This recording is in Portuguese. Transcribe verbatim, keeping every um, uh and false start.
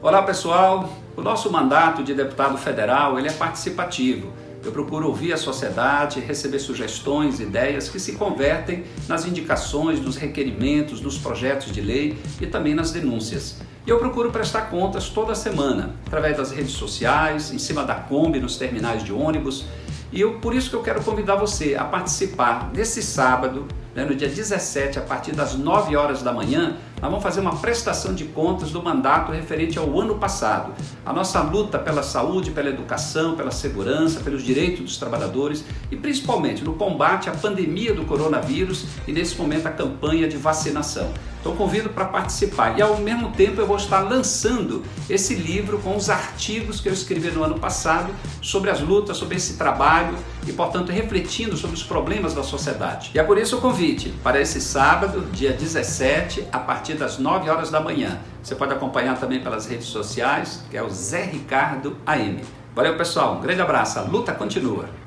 Olá pessoal, o nosso mandato de deputado federal ele é participativo. Eu procuro ouvir a sociedade, receber sugestões, ideias que se convertem nas indicações, nos requerimentos, nos projetos de lei e também nas denúncias. E eu procuro prestar contas toda semana, através das redes sociais, em cima da Kombi, nos terminais de ônibus. E eu, por isso que eu quero convidar você a participar nesse sábado, né, no dia dezessete, a partir das nove horas da manhã, nós vamos fazer uma prestação de contas do mandato referente ao ano passado. A nossa luta pela saúde, pela educação, pela segurança, pelos direitos dos trabalhadores e principalmente no combate à pandemia do coronavírus e nesse momento a campanha de vacinação. Então convido para participar e ao mesmo tempo eu vou estar lançando esse livro com os artigos que eu escrevi no ano passado sobre as lutas, sobre esse trabalho e portanto refletindo sobre os problemas da sociedade. E é por isso o convite para esse sábado, dia dezessete, a partir das nove horas da manhã. Você pode acompanhar também pelas redes sociais, que é o Zé Ricardo A M. Valeu pessoal, um grande abraço, a luta continua!